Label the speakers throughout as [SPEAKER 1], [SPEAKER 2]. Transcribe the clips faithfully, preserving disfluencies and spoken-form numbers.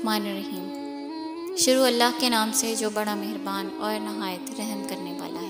[SPEAKER 1] बिस्मिल्लाहिर्रहमानिर्रहीम। शुरू अल्लाह के नाम से जो बड़ा मेहरबान और नहायत रहम करने वाला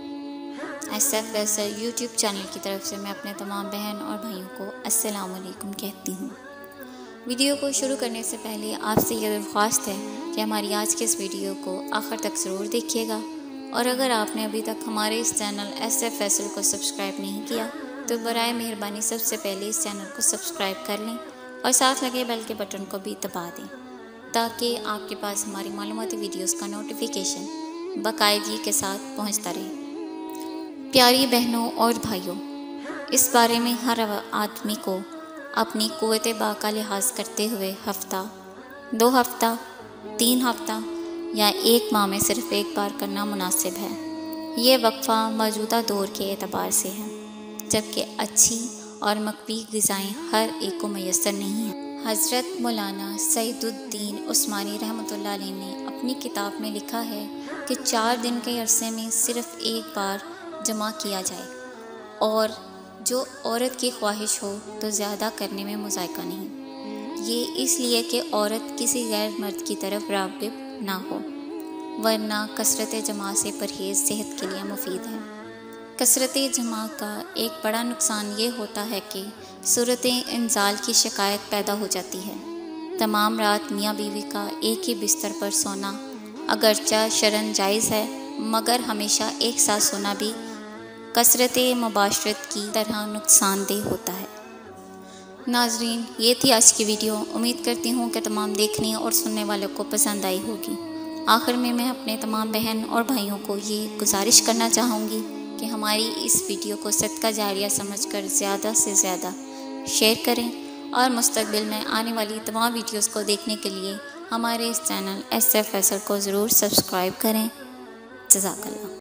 [SPEAKER 1] है। S F S YouTube channel की तरफ से मैं अपने तमाम बहन और भाइयों को अस्सलाम वालेकुम कहती हूँ। वीडियो को शुरू करने से पहले आपसे यह दरख्वास्त है कि हमारी आज के इस वीडियो को आखिर तक ज़रूर देखिएगा, और अगर आपने अभी तक हमारे इस चैनल एस एफ एस को सब्सक्राइब नहीं किया तो बराए मेहरबानी सबसे पहले इस चैनल को सब्सक्राइब कर लें और साथ लगे बेल के बटन को भी दबा दें, ताकि आपके पास हमारी मालूमाती वीडियोस का नोटिफिकेशन बाकायदगी के साथ पहुंचता रहे। प्यारी बहनों और भाइयों, इस बारे में हर आदमी को अपनी क़ुव्वत बा का लिहाज करते हुए हफ्ता, दो हफ्ता, तीन हफ्ता या एक माह में सिर्फ एक बार करना मुनासिब है। ये वक्फ़ा मौजूदा दौर के एतबार से है, जबकि अच्छी और मकबूल ग़िज़ाएँ हर एक को मैसर नहीं है। हज़रत मौलाना सईदुद्दीन उस्मानी रहमतुल्लाह अलैह ने अपनी किताब में लिखा है कि चार दिन के अरसे में सिर्फ़ एक बार जमा किया जाए, और जो औरत की ख्वाहिश हो तो ज़्यादा करने में मुज़ायका नहीं। ये इसलिए कि औरत किसी गैर मर्द की तरफ राग़िब ना हो, वरना कसरत जमा से परहेज़ सेहत के लिए मुफीद है। कसरत जमा का एक बड़ा नुकसान ये होता है कि सूरत इंजाल की शिकायत पैदा हो जाती है। तमाम रात मियाँ बीवी का एक ही बिस्तर पर सोना अगरचा शरन जायज़ है, मगर हमेशा एक साथ सोना भी कसरत मुबाशरत की तरह नुकसानदेह होता है। नाजरीन, ये थी आज की वीडियो। उम्मीद करती हूँ कि तमाम देखने और सुनने वालों को पसंद आई होगी। आखिर में मैं अपने तमाम बहन और भाइयों को ये गुजारिश करना चाहूँगी कि हमारी इस वीडियो को सदका जारिया समझकर ज़्यादा से ज़्यादा शेयर करें, और मुस्तकबिल में आने वाली तमाम वीडियोस को देखने के लिए हमारे इस चैनल एस एफ एस को ज़रूर सब्सक्राइब करें। जज़ाकल्लाह।